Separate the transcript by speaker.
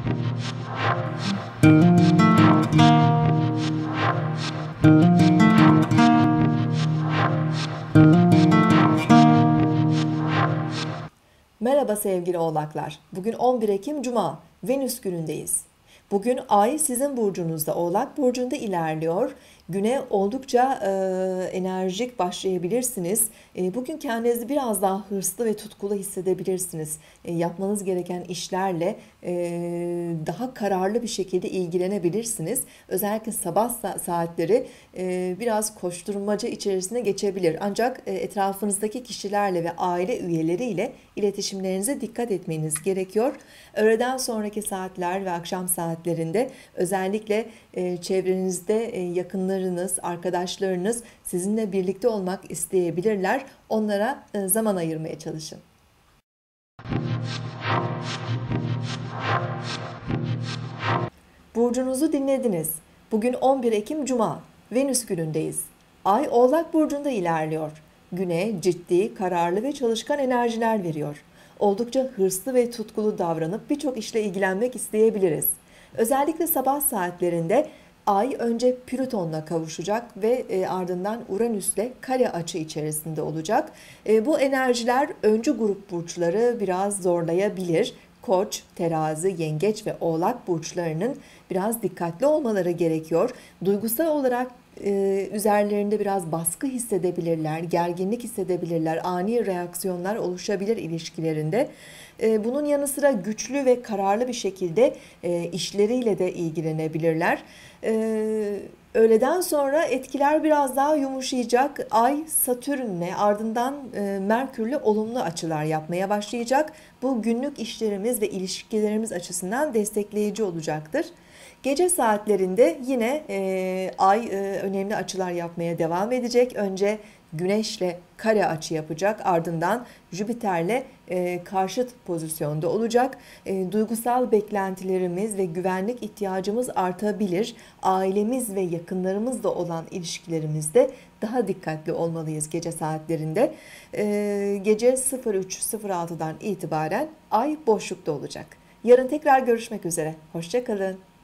Speaker 1: Merhaba sevgili oğlaklar. Bugün 11 Ekim Cuma, Venüs günündeyiz. Bugün Ay sizin burcunuzda, Oğlak burcunda ilerliyor. Güne oldukça enerjik başlayabilirsiniz. Bugün kendinizi biraz daha hırslı ve tutkulu hissedebilirsiniz. Yapmanız gereken işlerle daha kararlı bir şekilde ilgilenebilirsiniz. Özellikle sabah saatleri biraz koşturmaca içerisine geçebilir. Ancak etrafınızdaki kişilerle ve aile üyeleriyle iletişimlerinize dikkat etmeniz gerekiyor. Öğleden sonraki saatler ve akşam saatlerinde özellikle çevrenizde yakınlarınız, arkadaşlarınız sizinle birlikte olmak isteyebilirler. Onlara zaman ayırmaya çalışın. Burcunuzu dinlediniz. Bugün 11 Ekim Cuma, Venüs günündeyiz. Ay Oğlak burcunda ilerliyor. Güne ciddi, kararlı ve çalışkan enerjiler veriyor. Oldukça hırslı ve tutkulu davranıp birçok işle ilgilenmek isteyebiliriz. Özellikle sabah saatlerinde Ay önce Plüton'la kavuşacak ve ardından Uranüs'le kare açı içerisinde olacak. Bu enerjiler öncü grup burçları biraz zorlayabilir. Koç, Terazi, Yengeç ve Oğlak burçlarının biraz dikkatli olmaları gerekiyor. Duygusal olarak üzerlerinde biraz baskı hissedebilirler, gerginlik hissedebilirler, ani reaksiyonlar oluşabilir ilişkilerinde. Bunun yanı sıra güçlü ve kararlı bir şekilde işleriyle de ilgilenebilirler. Öğleden sonra etkiler biraz daha yumuşayacak. Ay Satürn'le ardından Merkür'le olumlu açılar yapmaya başlayacak. Bu günlük işlerimiz ve ilişkilerimiz açısından destekleyici olacaktır. Gece saatlerinde yine Ay önemli açılar yapmaya devam edecek. Önce Güneş'le kare açı yapacak, ardından Jüpiter'le karşıt pozisyonda olacak. Duygusal beklentilerimiz ve güvenlik ihtiyacımız artabilir. Ailemiz ve yakınlarımızla olan ilişkilerimizde daha dikkatli olmalıyız gece saatlerinde. Gece 03.06'dan itibaren Ay boşlukta olacak. Yarın tekrar görüşmek üzere. Hoşça kalın.